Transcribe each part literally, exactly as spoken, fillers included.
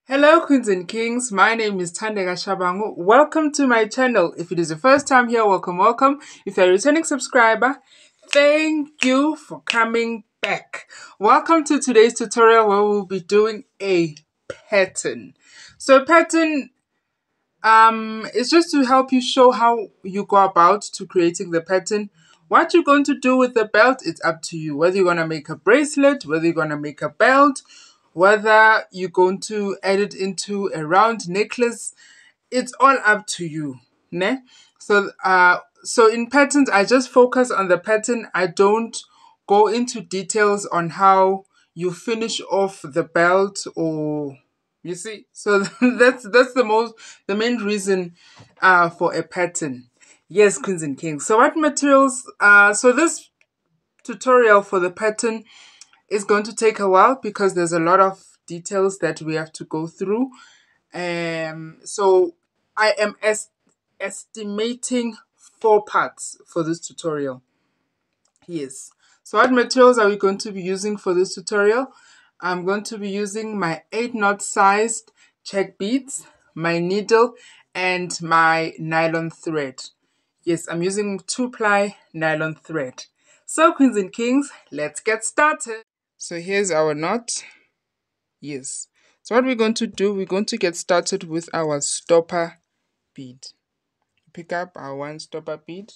Hello queens and kings, my name is Thandeka Shabangu. Welcome to my channel. If it is the first time here, welcome, welcome. If you're a returning subscriber, thank you for coming back. Welcome to today's tutorial where we'll be doing a pattern. So pattern um, is just to help you show how you go about to creating the pattern. What you're going to do with the belt, it's up to you. Whether you're going to make a bracelet, whether you're going to make a belt, whether you're going to add it into a round necklace, it's all up to you. Ne? So, uh, so in patterns, I just focus on the pattern. I don't go into details on how you finish off the belt, or you see. So that's that's the most the main reason uh, for a pattern. Yes, queens and kings. So what materials? Uh, so this tutorial for the pattern is going to take a while because there's a lot of details that we have to go through. Um, so I am es estimating four parts for this tutorial. Yes. So what materials are we going to be using for this tutorial? I'm going to be using my eight knot sized check beads, my needle, and my nylon thread. Yes, I'm using two ply nylon thread. So queens and kings, let's get started. So here's our knot. Yes. So what we're going to do, we're going to get started with our stopper bead. Pick up our one stopper bead.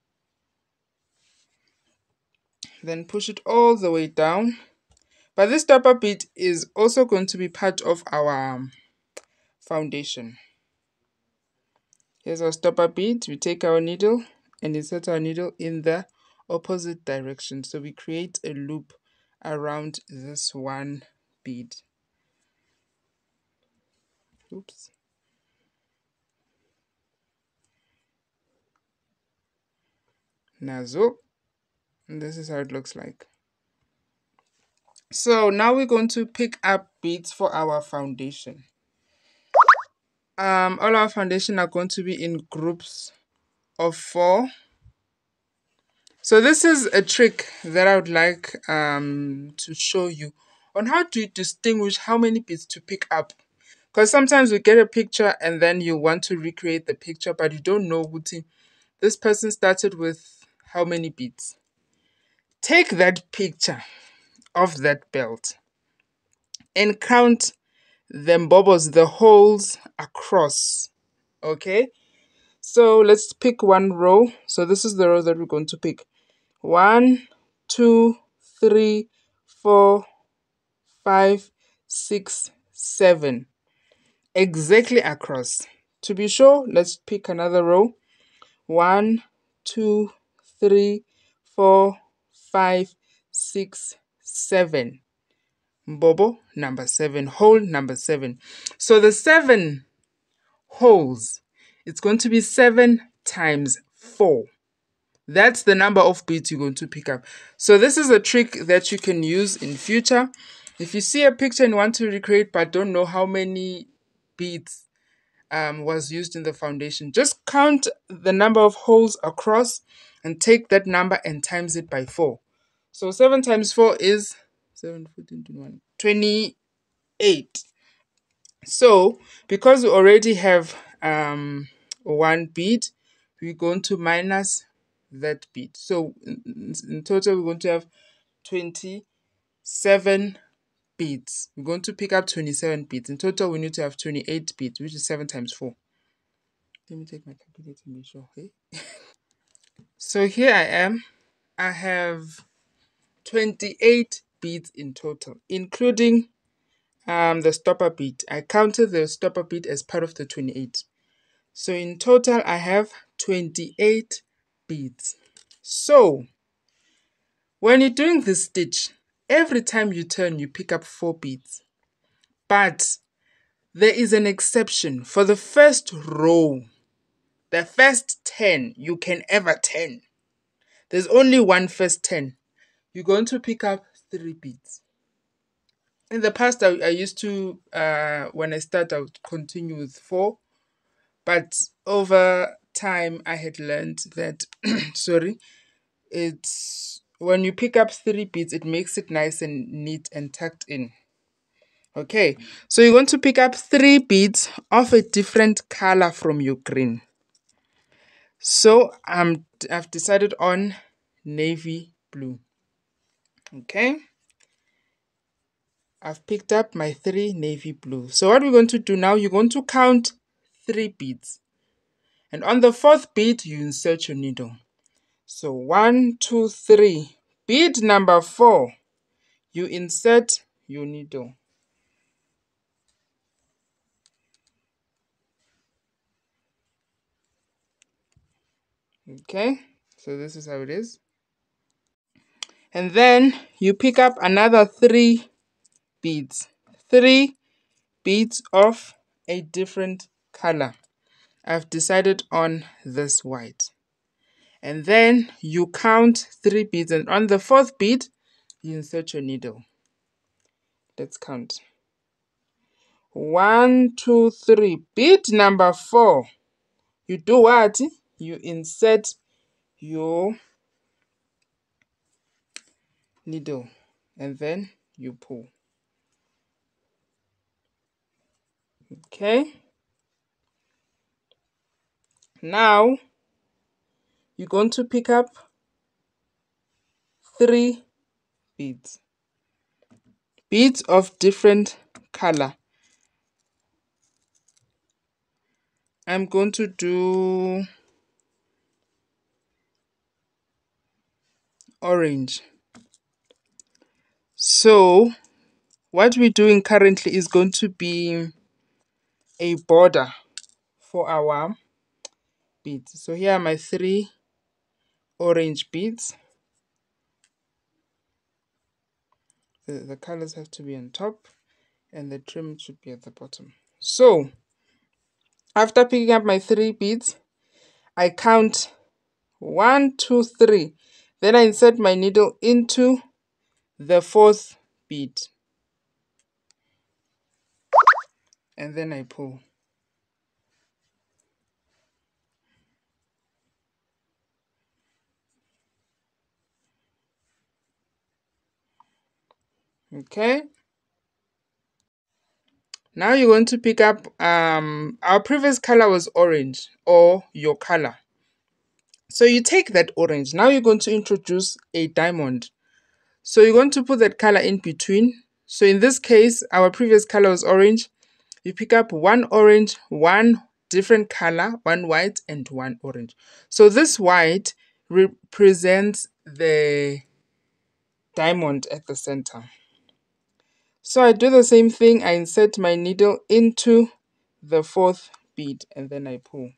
Then push it all the way down. But this stopper bead is also going to be part of our um, foundation. Here's our stopper bead. We take our needle and insert our needle in the opposite direction. So we create a loop around this one bead. Oops. Nazo. And this is how it looks like. So now we're going to pick up beads for our foundation. Um, all our foundation are going to be in groups of four. So this is a trick that I would like um, to show you on how to distinguish how many beads to pick up. Because sometimes you get a picture and then you want to recreate the picture, but you don't know who this person started with how many beads. Take that picture of that belt and count them bobbles, the holes across. Okay, so let's pick one row. So this is the row that we're going to pick. One, two, three, four, five, six, seven. Exactly across. To be sure, let's pick another row. One, two, three, four, five, six, seven. Bobo number seven, hole number seven. So the seven holes, it's going to be seven times four. That's the number of beads you're going to pick up. So this is a trick that you can use in future. If you see a picture and want to recreate but don't know how many beads um, was used in the foundation, just count the number of holes across and take that number and times it by four. So seven times four is seven, fourteen, twenty-one, twenty-eight. So because we already have um, one bead, we're going to minus that bead. So in, in total, we're going to have twenty-seven beads. We're going to pick up twenty-seven beads. In total, we need to have twenty-eight beads, which is seven times four. Let me take my calculator to be sure. Okay. So here I am. I have twenty-eight beads in total, including um, the stopper bead. I counted the stopper bead as part of the twenty-eight. So in total, I have twenty-eight beads. So when you're doing this stitch, every time you turn, you pick up four beads. But there is an exception. For the first row, the first ten you can ever turn. There's only one first ten. You're going to pick up three beads. In the past, I, I used to, uh, when I start, I would continue with four. But over time, I had learned that, sorry, it's when you pick up three beads, it makes it nice and neat and tucked in. Okay, so you're going to pick up three beads of a different color from your green. So um, I've decided on navy blue. Okay, I've picked up my three navy blue. So what we're going to do now, you're going to count three beads. And on the fourth bead, you insert your needle. So one, two, three. Bead number four, you insert your needle. Okay, so this is how it is. And then you pick up another three beads. Three beads of a different color. I've decided on this white. And then you count three beads, and on the fourth bead, you insert your needle. Let's count. One, two, three. Bead number four. You do what? You insert your needle and then you pull. Okay. Now you're going to pick up three beads. Beads of different color. I'm going to do orange. So what we're doing currently is going to be a border for our beads. So here are my three orange beads. The, the colors have to be on top and the trim should be at the bottom. So after picking up my three beads, I count one, two, three. Then I insert my needle into the fourth bead. And then I pull. Okay. Now you're going to pick up, um, our previous color was orange, or your color. So you take that orange. Now you're going to introduce a diamond. So you're going to put that color in between. So in this case, our previous color was orange. You pick up one orange, one different color, one white and one orange. So this white represents the diamond at the center. So I do the same thing. I insert my needle into the fourth bead and then I pull.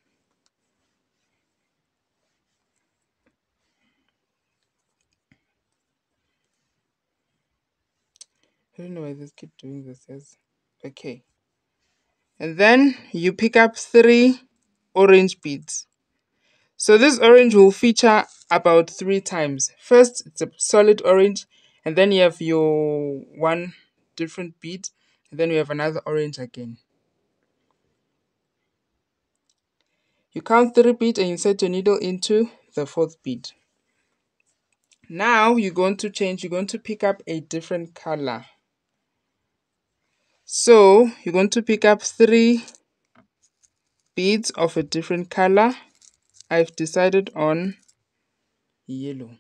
I don't know why this keep doing this. Yes. Okay. And then you pick up three orange beads. So this orange will feature about three times. First, it's a solid orange, and then you have your one different bead, and then you have another orange again. You count three beads and insert your needle into the fourth bead. Now you're going to change, you're going to pick up a different color. So you're going to pick up three beads of a different color. I've decided on yellow.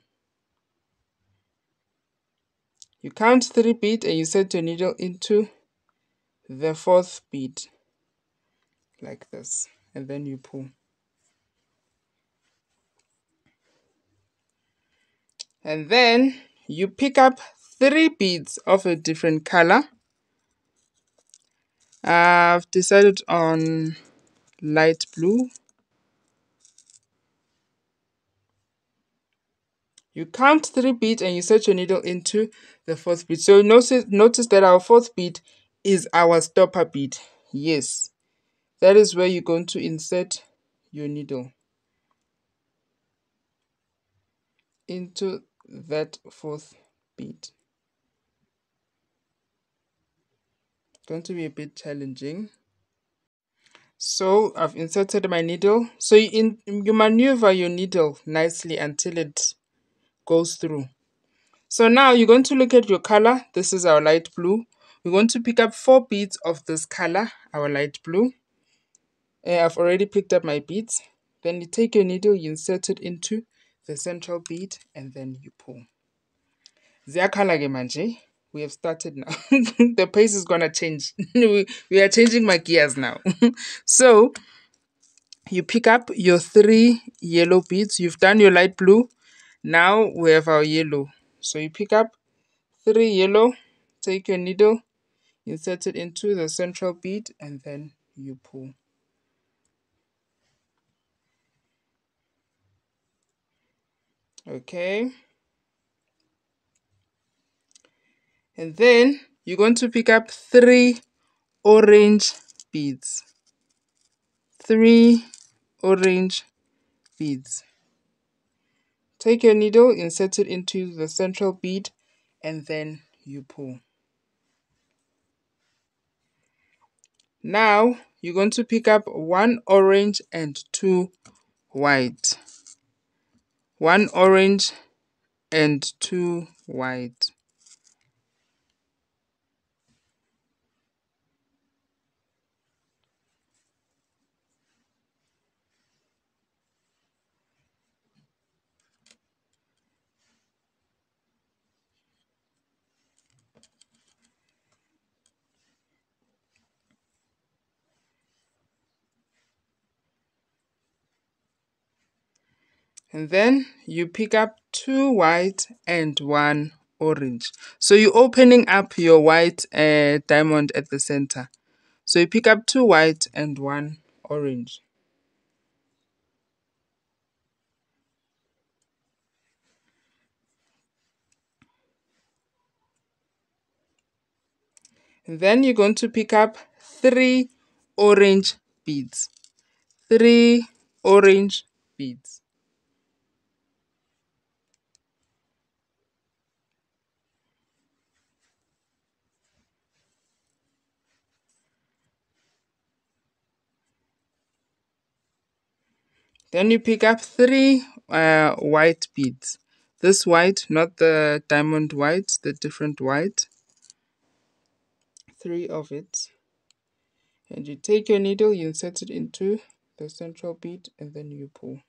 You count three beads and you insert your needle into the fourth bead like this, and then you pull. And then you pick up three beads of a different color. I've decided on light blue. You count three beads and you insert your needle into the fourth bead. So notice, notice that our fourth bead is our stopper bead. Yes, that is where you're going to insert your needle into that fourth bead. Going to be a bit challenging. So I've inserted my needle. So you, in, you maneuver your needle nicely until it goes through. So now you're going to look at your color. This is our light blue. We're going to pick up four beads of this color, our light blue. Uh, I've already picked up my beads. Then you take your needle, you insert it into the central bead, and then you pull. Ziyakhala ke manje. We have started now. The pace is gonna change. we, we are changing my gears now. So you pick up your three yellow beads. You've done your light blue. Now we have our yellow. So you pick up three yellow, take your needle, insert it into the central bead, and then you pull. Okay. And then you're going to pick up three orange beads. Three orange beads. Take your needle, insert it into the central bead, and then you pull. Now you're going to pick up one orange and two white. One orange and two white. And then you pick up two white and one orange. So you're opening up your white uh, diamond at the center. So you pick up two white and one orange. And then you're going to pick up three orange beads. Three orange beads. Then you pick up three uh, white beads. This white, not the diamond white, the different white. Three of it. And you take your needle, you insert it into the central bead, and then you pull.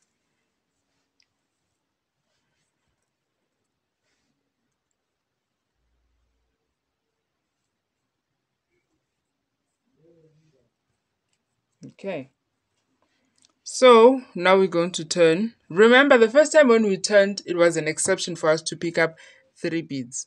Okay. So now we're going to turn. Remember, the first time when we turned, it was an exception for us to pick up three beads.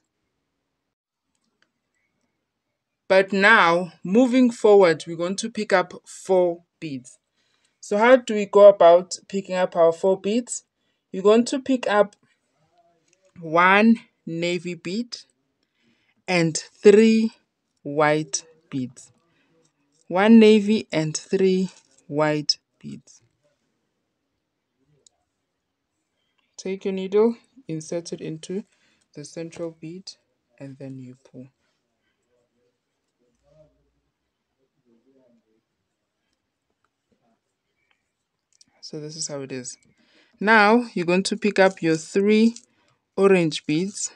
But now, moving forward, we're going to pick up four beads. So how do we go about picking up our four beads? You're going to pick up one navy bead and three white beads. One navy and three white beads. Take your needle, insert it into the central bead, and then you pull. So this is how it is. Now you're going to pick up your three orange beads.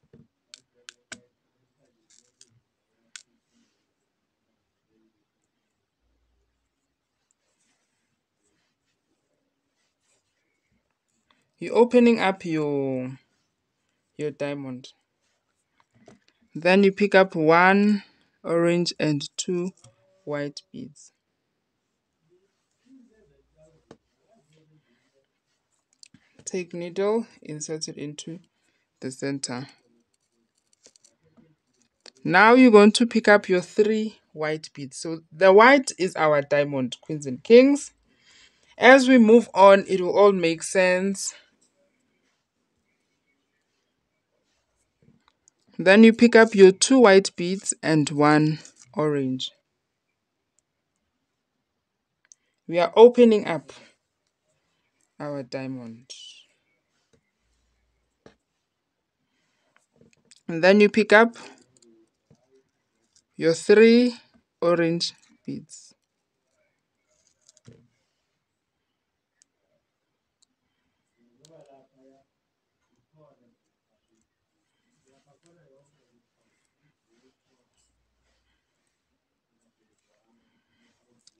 You're opening up your your diamond. Then you pick up one orange and two white beads. Take needle, insert it into the center. Now you're going to pick up your three white beads. So the white is our diamond, queens and kings. As we move on, it will all make sense. Then you pick up your two white beads and one orange. We are opening up our diamond. And then you pick up your three orange beads.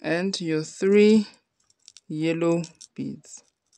and your three yellow beads.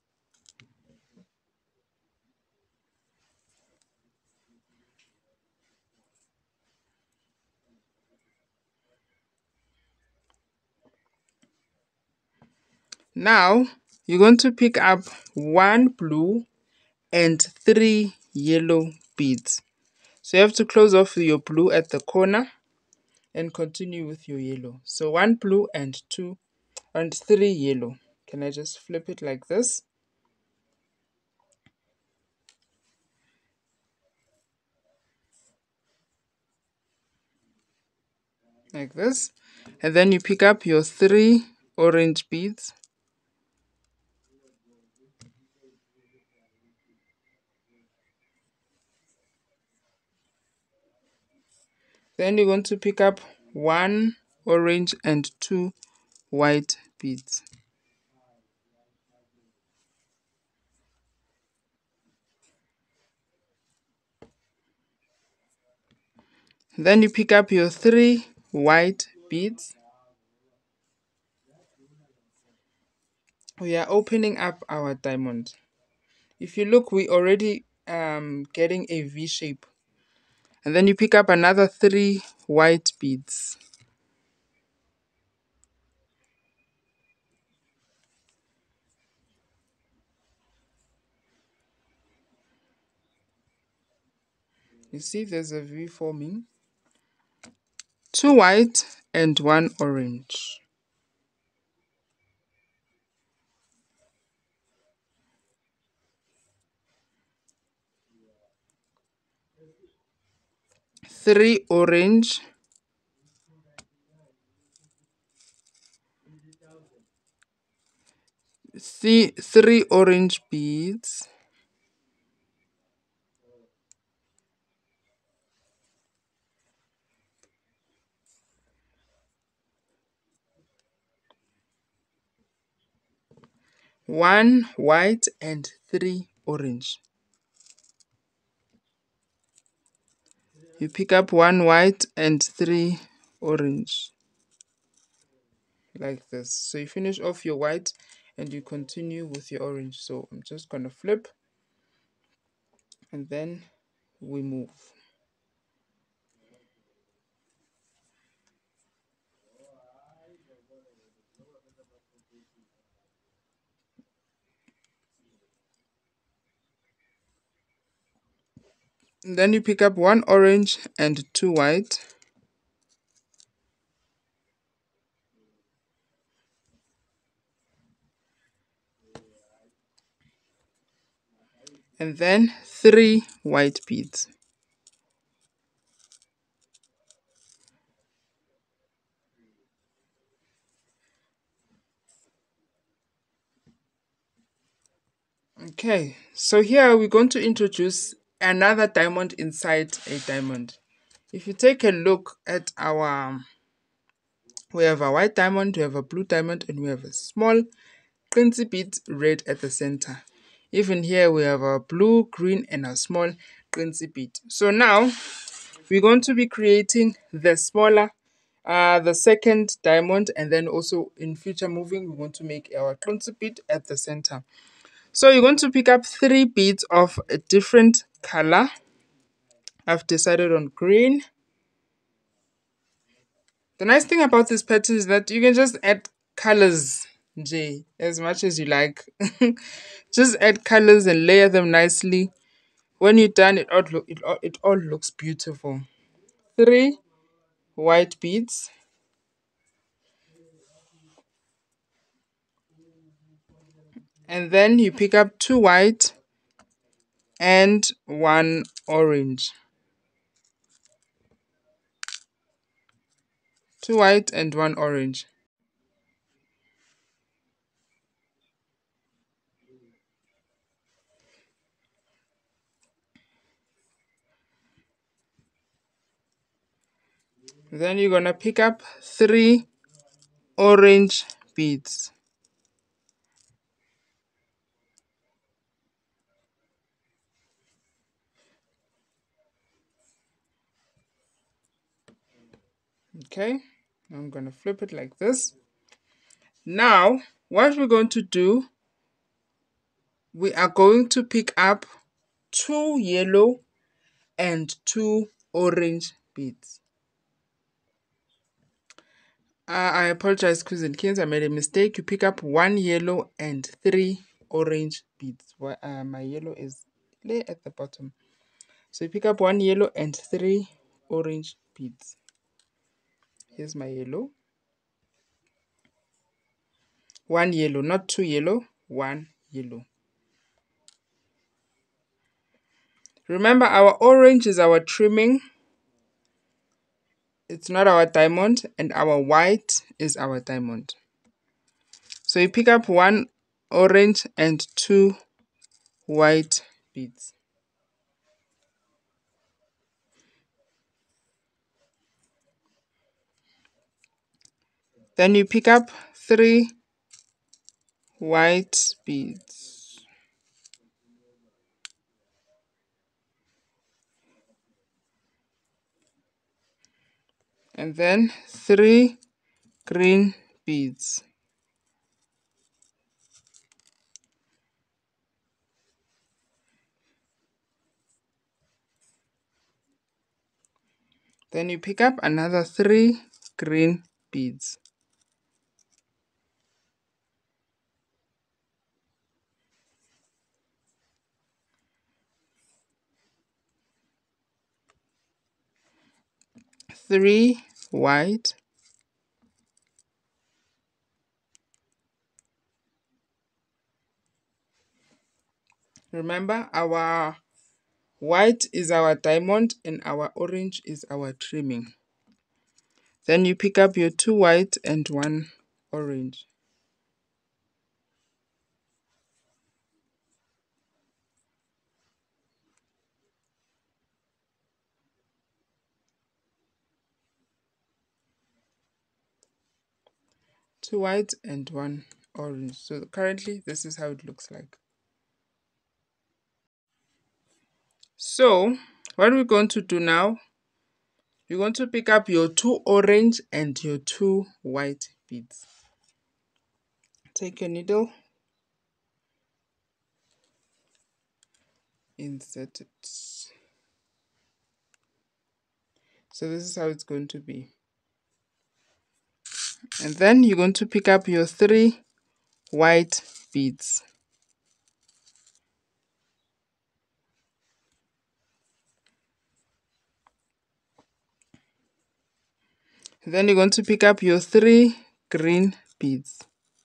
Now you're going to pick up one blue and three yellow beads. So you have to close off your blue at the corner and continue with your yellow. So one blue and two and three yellow. Can I just flip it like this? Like this. And then you pick up your three orange beads. Then you're going to pick up one orange and two white beads. Then you pick up your three white beads. We are opening up our diamond. If you look, we already um getting a V shape. And then you pick up another three white beads. You see there's a V forming. Two white and one orange. Three orange. See three orange beads. One white and three orange. You pick up one white and three orange. Like this. So you finish off your white and you continue with your orange. So I'm just gonna flip and then we move. And then you pick up one orange and two white. And then three white beads. Okay, so here we're going to introduce another diamond inside a diamond. If you take a look at our, we have a white diamond, we have a blue diamond, and we have a small quincy bead red at the center. Even here we have a blue, green, and a small quincy bead. So now we're going to be creating the smaller, uh, the second diamond, and then also in future moving, we want to make our quincy bead at the center. So you're going to pick up three beads of a different color. I've decided on green. The nice thing about this pattern is that you can just add colors, J, as much as you like. Just add colors and layer them nicely. When you're done, it all, look, it all, it all looks beautiful. Three white beads. And then you pick up two white and one orange. Two white and one orange. Then you're gonna pick up three orange beads. Okay, I'm gonna flip it like this. Now, what we're going to do, we are going to pick up two yellow and two orange beads. Uh, I apologize, Queens and Kings. I made a mistake. You pick up one yellow and three orange beads. Well, uh, my yellow is there at the bottom. So you pick up one yellow and three orange beads. Here's my yellow. One yellow, not two yellow, one yellow. Remember, our orange is our trimming. It's not our diamond, and our white is our diamond. So you pick up one orange and two white beads. Then you pick up three white beads. And then three green beads. Then you pick up another three green beads. Three white. Remember, our white is our diamond and our orange is our trimming. Then you pick up your two white and one orange. Two white and one orange. So currently this is how it looks like. So what we're going to do now, you're going to pick up your two orange and your two white beads. Take your needle, insert it. So this is how it's going to be. And then you're going to pick up your three white beads. Then you're going to pick up your three green beads.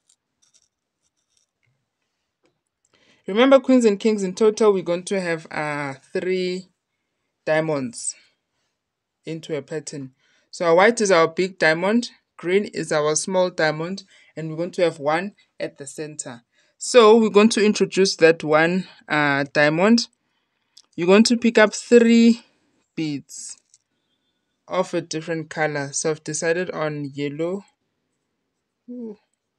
Remember, Queens and Kings, in total we're going to have uh, three diamonds into a pattern. So our white is our big diamond, green is our small diamond, and we're going to have one at the center. So we're going to introduce that one uh, diamond. You're going to pick up three beads of a different color. So I've decided on yellow. Ooh.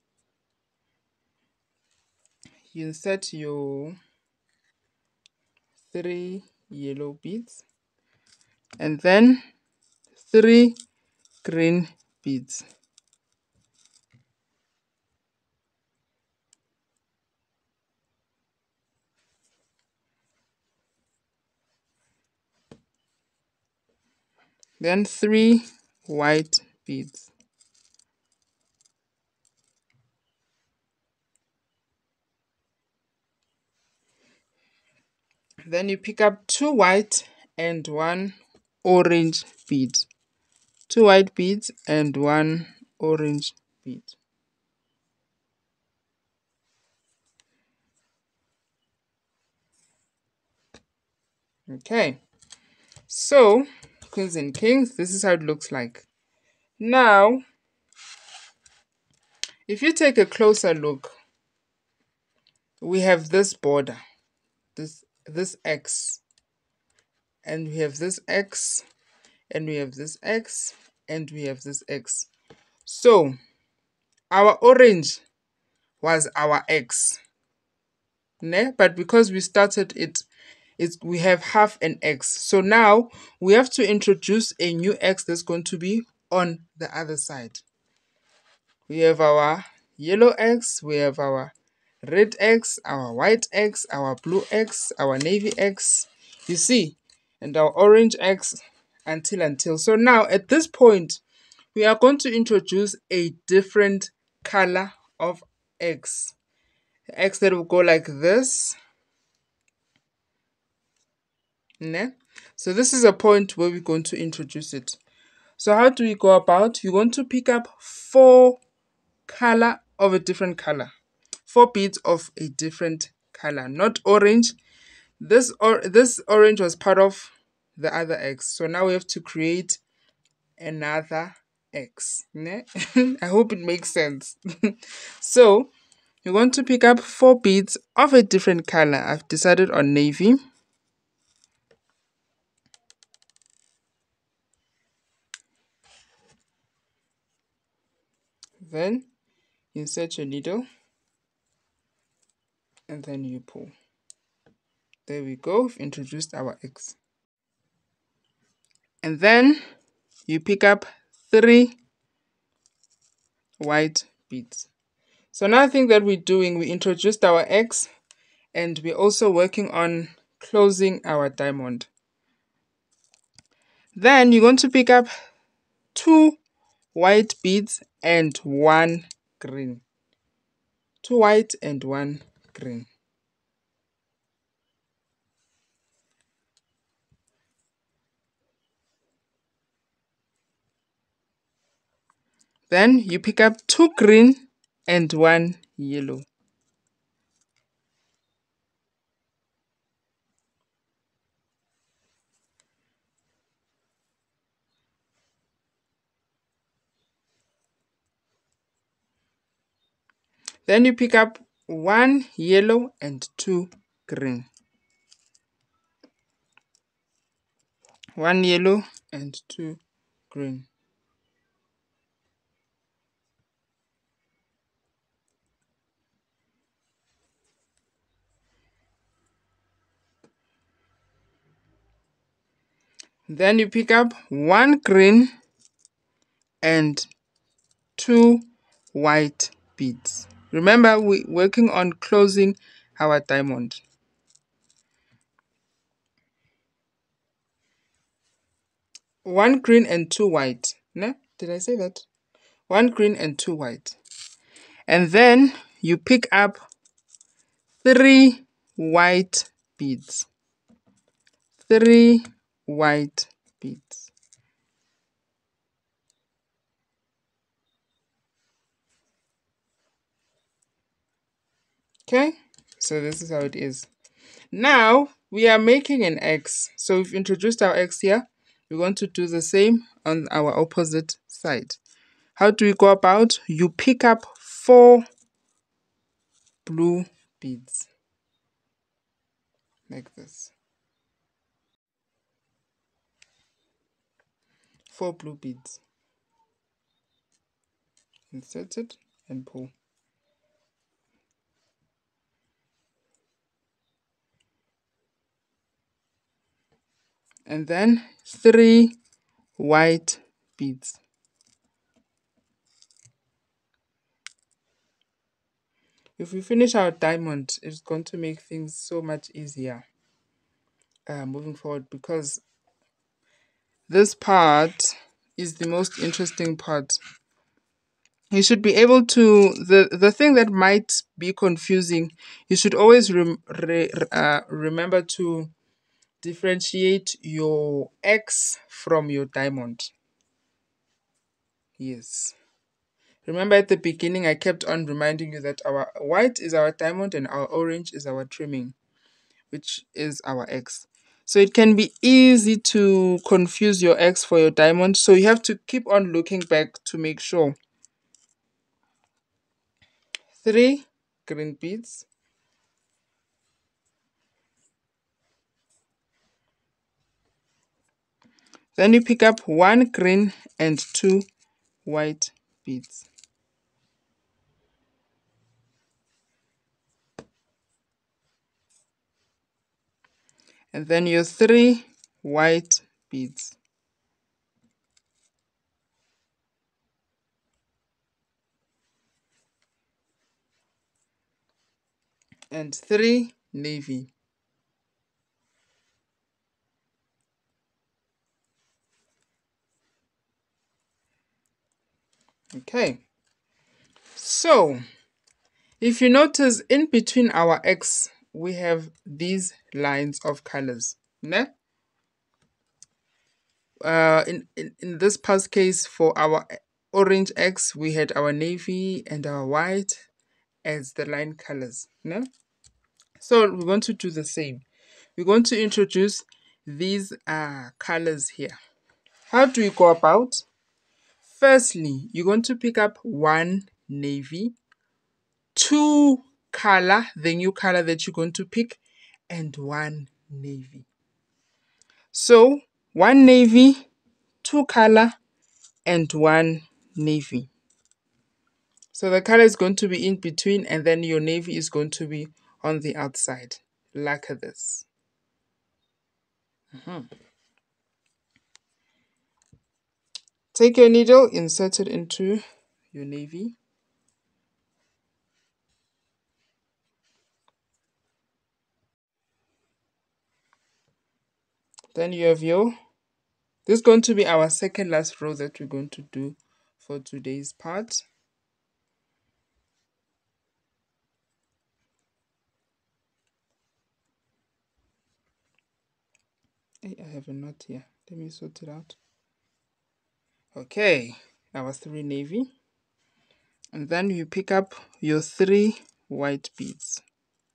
You insert your three yellow beads and then three green beads. Then three white beads. Then you pick up two white and one orange bead. Two white beads and one orange bead. Okay, so Queens and Kings, this is how it looks like. Now, if you take a closer look, we have this border, this this X, and we have this X, and we have this X, and we have this X. So our orange was our X, ne? But because we started it, it's, we have half an X. So now we have to introduce a new X that's going to be on the other side. We have our yellow eggs, we have our red eggs, our white eggs, our blue eggs, our navy eggs, you see, and our orange eggs, until until. So now at this point, we are going to introduce a different color of eggs. Eggs that will go like this. Ne? So this is a point where we're going to introduce it. So how do we go about? You're going to pick up four color of a different color. Four beads of a different color, not orange. This or this orange was part of the other eggs. So now we have to create another X. Ne? I hope it makes sense. So you're going to pick up four beads of a different color. I've decided on navy. Then insert your needle and then you pull. There we go. We've introduced our X. And then you pick up three white beads. So another thing that we're doing, we introduced our X and we're also working on closing our diamond. Then you're going to pick up two white beads and one green. Two white and one green. Then you pick up two green and one yellow. Then you pick up one yellow and two green. One yellow and two green. Then you pick up one green and two white beads. Remember, we're working on closing our diamond. One green and two white. No? Did I say that? One green and two white. And then you pick up three white beads. Three white beads. Okay, so this is how it is. Now we are making an X. So we've introduced our X here. We're going to do the same on our opposite side. How do we go about? You pick up four blue beads like this. Four blue beads. Insert it and pull. And then three white beads. If we finish our diamond, it's going to make things so much easier uh, moving forward, because this part is the most interesting part. You should be able to, the, the thing that might be confusing, you should always rem, re, uh, remember to differentiate your X from your diamond. Yes. Remember at the beginning, I kept on reminding you that our white is our diamond and our orange is our trimming, which is our X. So it can be easy to confuse your X for your diamond. So you have to keep on looking back to make sure. Three green beads. Then you pick up one green and two white beads. And then your three white beads. and three navy. Okay, so if you notice, in between our X we have these lines of colors, ne? Uh, in, in, in this past case, for our orange X, we had our navy and our white as the line colors. Ne? So we're going to do the same. We're going to introduce these uh, colors here. How do we go about? Firstly, you're going to pick up one navy, two color, the new color that you're going to pick, and one navy. So one navy, two color, and one navy. So the color is going to be in between, and then your navy is going to be on the outside, like this. Mm-hmm. Take your needle, insert it into your navy. Then you have your, this is going to be our second last row that we're going to do for today's part. Hey, I have a knot here. Let me sort it out. Okay, our three navy. And then you pick up your three white beads.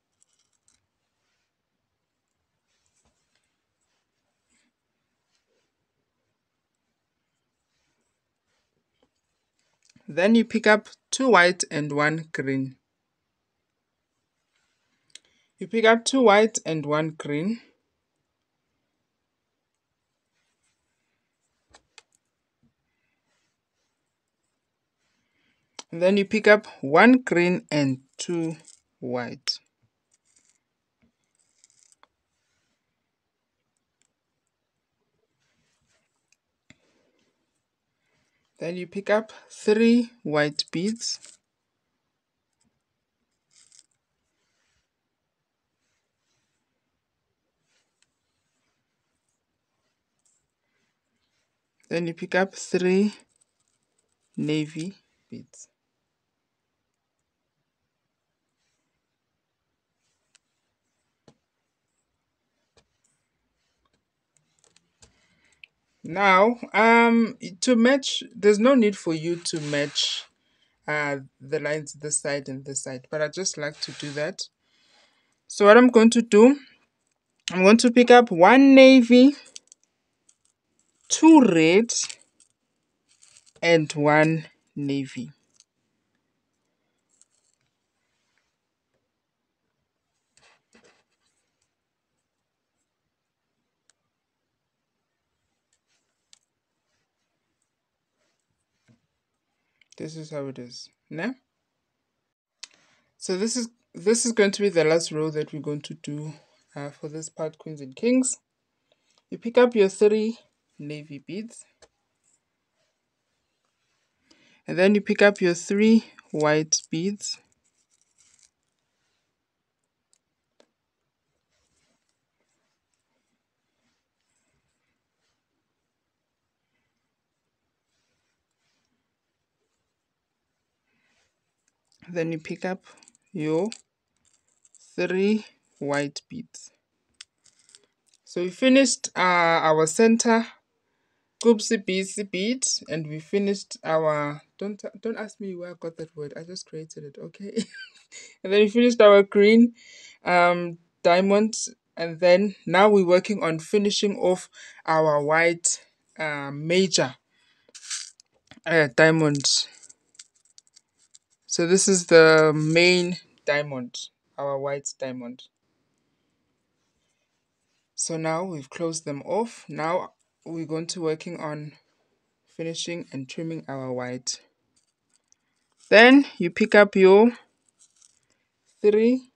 Then you pick up two white and one green. You pick up two white and one green. And then you pick up one green and two white. Then you pick up three white beads. Then you pick up three navy beads. Now, um, to match, there's no need for you to match uh, the lines this side and this side, but I just like to do that. So what I'm going to do, I'm going to pick up one navy, two red, and one navy. This is how it is. Now, so this is this is going to be the last row that we're going to do uh, for this part, queens and kings. You pick up your three navy beads, and then you pick up your three white beads. Then you pick up your three white beads. So we finished uh, our center Goopsie Beadsy bead, and we finished our, don't don't ask me where I got that word, I just created it, okay? And then we finished our green um, diamond, and then now we're working on finishing off our white uh, major uh, diamond. So this is the main diamond, our white diamond. So now we've closed them off. Now we're going to working on finishing and trimming our white. Then you pick up your three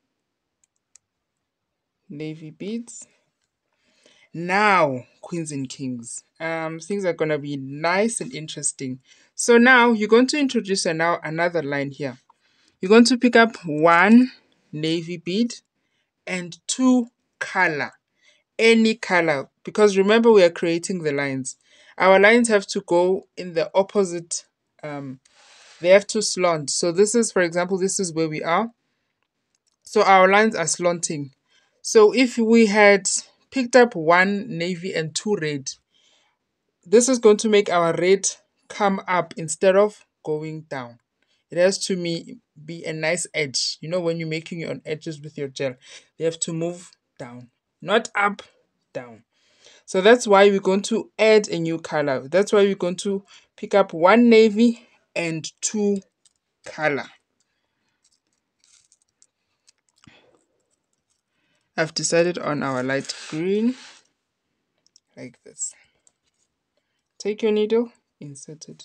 navy beads. Now, queens and kings, um, things are gonna be nice and interesting. So now you're going to introduce a, now another line here. You're going to pick up one navy bead and two color, any color, because remember we are creating the lines. Our lines have to go in the opposite, um, they have to slant. So this is, for example, this is where we are. So our lines are slanting. So if we had picked up one navy and two red, this is going to make our red come up instead of going down. It has to me be a nice edge. You know, when you're making your own edges with your gel, they have to move down, not up, down. So that's why we're going to add a new color. That's why we're going to pick up one navy and two color. I've decided on our light green, like this. Take your needle, insert it.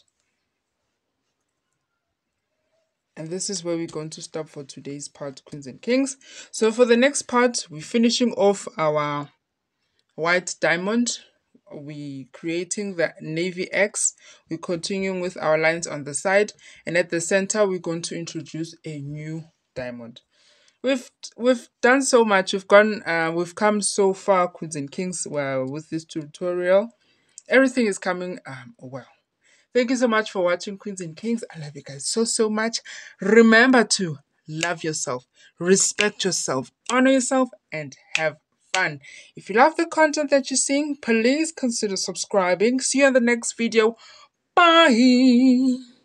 And this is where we're going to stop for today's part, Queens and Kings. So for the next part, we're finishing off our white diamond. We creating the navy X. We're continuing with our lines on the side. And at the center, we're going to introduce a new diamond. We've we've done so much. We've gone. Uh, we've come so far, Queens and Kings. Well, with this tutorial, everything is coming um well. Thank you so much for watching, Queens and Kings. I love you guys so, so much. Remember to love yourself, respect yourself, honor yourself, and have fun. If you love the content that you're seeing, please consider subscribing. See you in the next video. Bye.